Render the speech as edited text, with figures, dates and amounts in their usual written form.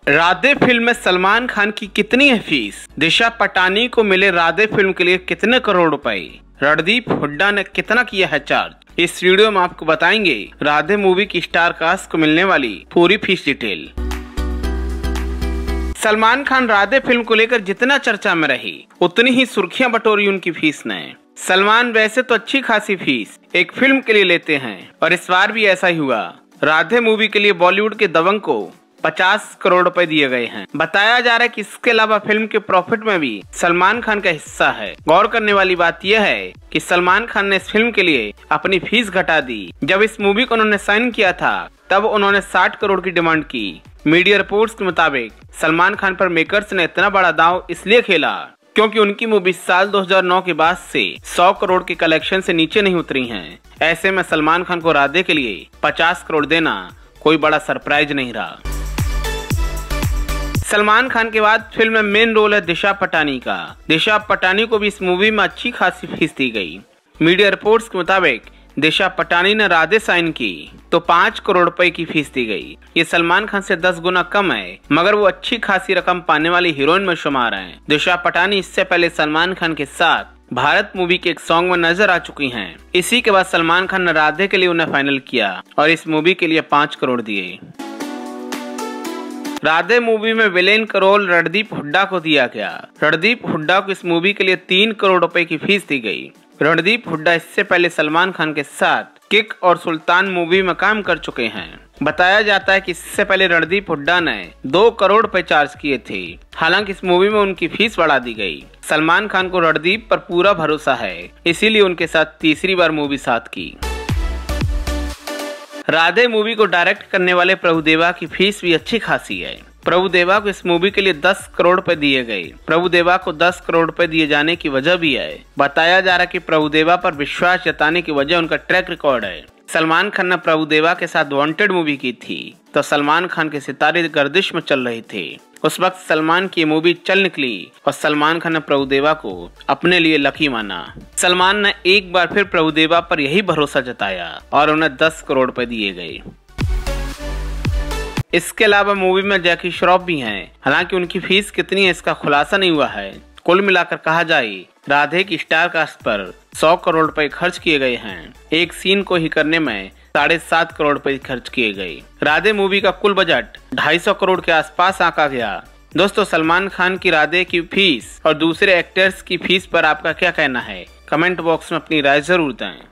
Radhe film में सलमान खान की कितनी है फीस? दिशा पटानी को मिले राधे फिल्म के लिए कितने करोड़ रुपए? रणदीप हुड्डा ने कितना किया है चार्ज? इस वीडियो में आपको बताएंगे राधे मूवी की स्टार कास्ट को मिलने वाली पूरी fees detail. Salman Khan Radhe film को लेकर जितना चर्चा में रही, उतनी ही सुर्खियां बटोरी उनकी फीस ने। सलमान वैसे तो अच्छी खासी फीस एक फिल्म के लिए लेते हैं और इस बार भी ऐसा ही हुआ। राधे मूवी के लिए बॉलीवुड के दबंग को 50 करोड़ रुपए दिए गए हैं। बताया जा रहा है कि इसके अलावा फिल्म के प्रॉफिट में भी सलमान खान का हिस्सा है। गौर करने वाली बात यह है कि सलमान खान ने इस फिल्म के लिए अपनी फीस घटा दी। जब इस मूवी को उन्होंने साइन किया था तब उन्होंने 60 करोड़ की डिमांड की। मीडिया रिपोर्ट्स के मुताबिक सलमान खान पर मेकर्स ने इतना बड़ा दांव इसलिए खेला क्योंकि उनकी मूवी साल 2009 के बाद से 100 करोड़ के कलेक्शन से नीचे नहीं उतरी हैं। ऐसे में सलमान खान को राधे के लिए 50 करोड़ देना कोई बड़ा सरप्राइज नहीं रहा। सलमान खान के बाद फिल्म में मेन रोल है दिशा पटानी का। दिशा पटानी को भी इस मूवी में अच्छी खासी फीस दी गई। मीडिया रिपोर्ट्स के मुताबिक दिशा पटानी ने राधे साइन की तो 5 करोड़ रुपए की फीस दी गई। ये सलमान खान से 10 गुना कम है, मगर वो अच्छी खासी रकम पाने वाली हीरोइन में शुमार हैं। दिशा पटानी इससे पहले सलमान खान के साथ भारत मूवी के एक सॉन्ग में नजर आ चुकी हैं। इसी के बाद सलमान खान ने राधे के लिए उन्हें फाइनल किया और इस मूवी के लिए 5 करोड़ दिए। राधे मूवी में विलेन का रोल रणदीप हुड्डा को दिया गया। रणदीप हुड्डा को इस मूवी के लिए 3 करोड़ रुपए की फीस दी गई। रणदीप हुड्डा इससे पहले सलमान खान के साथ किक और सुल्तान मूवी में काम कर चुके हैं। बताया जाता है कि इससे पहले रणदीप हुड्डा ने 2 करोड़ रुपए चार्ज किए थे। हालांकि इस मूवी में उनकी फीस बढ़ा दी गई। सलमान खान को रणदीप पर पूरा भरोसा है, इसीलिए उनके साथ तीसरी बार मूवी साथ की। राधे मूवी को डायरेक्ट करने वाले प्रभुदेवा की फीस भी अच्छी खासी है। प्रभुदेवा को इस मूवी के लिए 10 करोड़ रुपए दिए गए। प्रभुदेवा को 10 करोड़ रुपए दिए जाने की वजह भी है। बताया जा रहा है कि प्रभुदेवा पर विश्वास जताने की वजह उनका ट्रैक रिकॉर्ड है। सलमान खान ने प्रभुदेवा के साथ वांटेड मूवी की थी तो सलमान खान के सितारे गर्दिश में चल रहे थे। उस वक्त सलमान की मूवी चल निकली और सलमान खान ने प्रभुदेवा को अपने लिए लकी माना। सलमान ने एक बार फिर प्रभुदेवा पर यही भरोसा जताया और उन्हें 10 करोड़ रुपए दिए गए। इसके अलावा मूवी में जैकी श्रॉफ भी हैं। हालांकि उनकी फीस कितनी है इसका खुलासा नहीं हुआ है। कुल मिलाकर कहा जाए राधे की स्टार कास्ट पर 100 करोड़ रुपए खर्च किए गए हैं। एक सीन को ही करने में 7.5 करोड़ रुपए खर्च किए गए। राधे मूवी का कुल बजट 250 करोड़ के आसपास आंका गया। दोस्तों, सलमान खान की राधे की फीस और दूसरे एक्टर्स की फीस पर आपका क्या कहना है? कमेंट बॉक्स में अपनी राय जरूर दें।